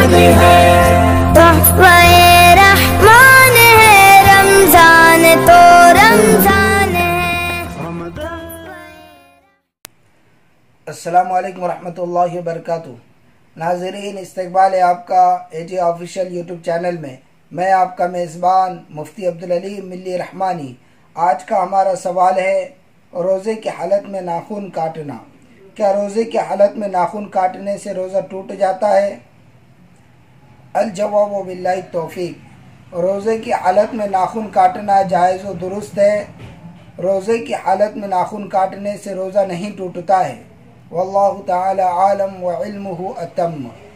रहमान है, तोहफ़े रहमान है, रमजान तो रमजान है। अस्सलामु अलैकुम वरहमतुल्लाहि वबरकातुहू। नाज़रीन, इस्तकबाल है आपका AJ ऑफिशियल यूट्यूब चैनल में। मैं आपका मेज़बान मुफ्ती अब्दुल अलीम मिल्ली रहमानी। आज का हमारा सवाल है, रोज़े की हालत में नाखून काटना। क्या रोज़े की हालत में नाखून काटने से रोज़ा टूट जाता है? अल जवाब बिल्लाहि तौफीक। रोज़े की हालत में नाखून काटना जायज़ व दुरुस्त है। रोज़े की हालत में नाखून काटने से रोज़ा नहीं टूटता है। वल्लाहु ताला आलम व इल्मुहु अतम।